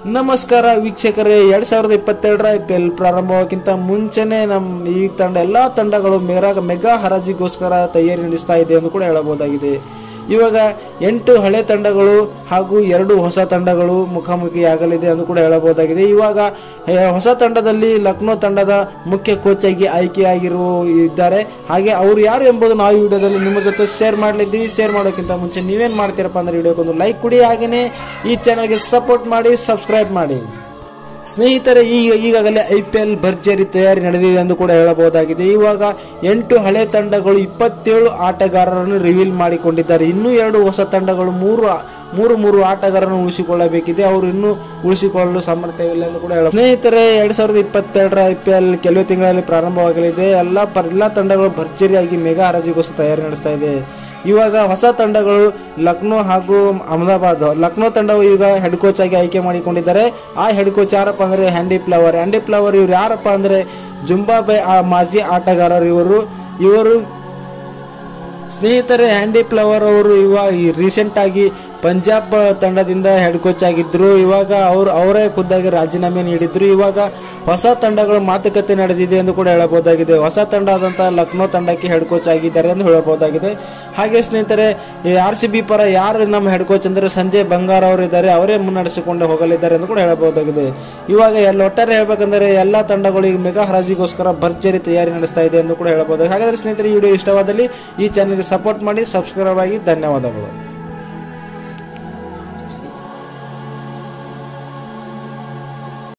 ನಮಸ್ಕಾರ ವೀಕ್ಷಕರೇ, 2022 IPL ಪ್ರಾರಂಭಕ್ಕಿಂತ ಮುಂಚೆನೆ ಈ ತಂಡ ಎಲ್ಲಾ ತಂಡಗಳು ಮೆಗಾ ಹರಾಜಿಗೋಸ್ಕರ ತಯಾರಿ ನಡೆಸ್ತಾ ಇದೆ ಎಂದು ಕೂಡ ಹೇಳಬಹುದಾಗಿದೆ. ಇವಾಗ 8 ಹಳೆ ತಂಡಗಳು ಹಾಗೂ 2 ಹೊಸ ತಂಡಗಳು ಮುಖಾಮುಖಿಯಾಗಲಿದೆ ಎಂದು ಕೂಡ ಹೇಳಬಹುದಾಗಿದೆ. ಇವಾಗ ಹೊಸ ತಂಡದಲ್ಲಿ ಲಕ್ನೋ ತಂಡದ ಮುಖ್ಯ ಕೋಚ್ ಆಗಿ ಆಯ್ಕೆಯಾಗಿದ್ದಾರೆ. ಹಾಗೆ ಅವರು ಯಾರು ಎಂಬುದು ನಾವು ಈ ವಿಡಿಯೋದಲ್ಲಿ ನಿಮ್ಮ ಜೊತೆ ಶೇರ್ ಮಾಡಲಿದ್ದೀವಿ. ಶೇರ್ ಮಾಡೋಕ್ಕಿಂತ ಮುಂಚೆ ನೀವೇನು ಮಾಡ್ತೀರಪ್ಪ ಅಂದ್ರೆ ವಿಡಿಯೋಕ್ಕೊಂದು ಲೈಕ್ ಕೊಡಿ, ಹಾಗೆಯೇ ಈ ಚಾನಲ್ಗೆ ಸಪೋರ್ಟ್ ಮಾಡಿ, ಸಬ್ಸ್ಕ್ರೈಬ್ ಮಾಡಿ. ಸ್ನೇಹಿತರೆ, ಈಗಾಗಲೇ IPL ಭರ್ಜರಿ ತಯಾರಿ ನಡೆದಿದೆ ಎಂದು ಕೂಡ ಹೇಳಬಹುದಾಗಿದೆ. ಇವಾಗ 8 ಹಳೆ ತಂಡಗಳು 27 ಆಟಗಾರರನ್ನು ರಿವೀಲ್ ಮಾಡಿಕೊಂಡಿದ್ದಾರೆ. ಇನ್ನೂ 2 ಹೊಸ ತಂಡಗಳು ಮೂರು ಆಟಗಾರರನ್ನು ಉಳಿಸಿಕೊಳ್ಳಬೇಕಿದೆ. ಅವರು ಇನ್ನೂ ಉಳಿಸಿಕೊಳ್ಳಲು ಸಾಮರ್ಥ್ಯವಿಲ್ಲ ಎಂದು ಕೂಡ ಹೇಳ. ಸ್ನೇಹಿತರೆ, 2022 IPL ಕೆಲವೇ ತಿಂಗಳಲ್ಲಿ ಪ್ರಾರಂಭವಾಗಲಿದೆ. ಎಲ್ಲ ತಂಡಗಳು ಭರ್ಜರಿಯಾಗಿ ಮೆಗಾ ಹರಾಜಿಗೋಸ್ಕರ ತಯಾರಿ ನಡೆಸ್ತಾ ಇದೆ. ಇವಾಗ ಹೊಸ ತಂಡಗಳು ಲಕ್ನೋ ಹಾಗೂ ಅಹಮದಾಬಾದ್. ಲಕ್ನೋ ತಂಡವು ಈಗ ಹೆಡ್ ಕೋಚ್ ಆಗಿ ಆಯ್ಕೆ ಮಾಡಿಕೊಂಡಿದ್ದಾರೆ. ಆ ಹೆಡ್ ಕೋಚ್ ಯಾರಪ್ಪ ಅಂದ್ರೆ ಹ್ಯಾಂಡಿ ಫ್ಲವರ್. ಇವ್ರು ಯಾರಪ್ಪ ಅಂದ್ರೆ ಜಿಂಬಾಬ್ವೆ ಮಾಜಿ ಆಟಗಾರರು ಇವರು. ಸ್ನೇಹಿತರೆ, ಹ್ಯಾಂಡಿ ಫ್ಲವರ್ ಅವರು ಇವಾಗ ರೀಸೆಂಟ್ ಆಗಿ ಪಂಜಾಬ್ ತಂಡದಿಂದ ಹೆಡ್ ಕೋಚ್ ಆಗಿದ್ರು. ಇವಾಗ ಅವರೇ ಖುದ್ದಾಗಿ ರಾಜೀನಾಮೆ ನೀಡಿದ್ರು. ಇವಾಗ ಹೊಸ ತಂಡಗಳ ಮಾತುಕತೆ ನಡೆದಿದೆ ಎಂದು ಕೂಡ ಹೇಳಬಹುದಾಗಿದೆ. ಹೊಸ ತಂಡ ಆದಂತಹ ಲಕ್ನೋ ತಂಡಕ್ಕೆ ಹೆಡ್ ಕೋಚ್ ಆಗಿದ್ದಾರೆ ಎಂದು ಹೇಳಬಹುದಾಗಿದೆ. ಹಾಗೆ ಸ್ನೇಹಿತರೆ, RCB ಪರ ಯಾರು ನಮ್ಮ ಹೆಡ್ ಕೋಚ್ ಅಂದ್ರೆ ಸಂಜಯ್ ಬಂಗಾರ್ ಅವರು ಇದ್ದಾರೆ. ಅವರೇ ಮುನ್ನಡೆಸಿಕೊಂಡು ಹೋಗಲಿದ್ದಾರೆ ಎಂದು ಕೂಡ ಹೇಳಬಹುದಾಗಿದೆ. ಇವಾಗ ಒಟ್ಟಾರೆ ಹೇಳ್ಬೇಕಂದ್ರೆ ಎಲ್ಲಾ ತಂಡಗಳು ಈಗ ಮೆಗಾ ಹರಾಜಿಗೋಸ್ಕರ ಭರ್ಜರಿ ತಯಾರಿ ನಡೆಸ್ತಾ ಇದೆ ಎಂದು ಕೂಡ ಹೇಳಬಹುದು. ಹಾಗಾದ್ರೆ ಸ್ನೇಹಿತರೆ, ಈ ವಿಡಿಯೋ ಇಷ್ಟವಾದಲ್ಲಿ ಈ ಚಾನಲ್ಗೆ ಸಪೋರ್ಟ್ ಮಾಡಿ, ಸಬ್ಸ್ಕ್ರೈಬ್ ಆಗಿ. ಧನ್ಯವಾದಗಳು.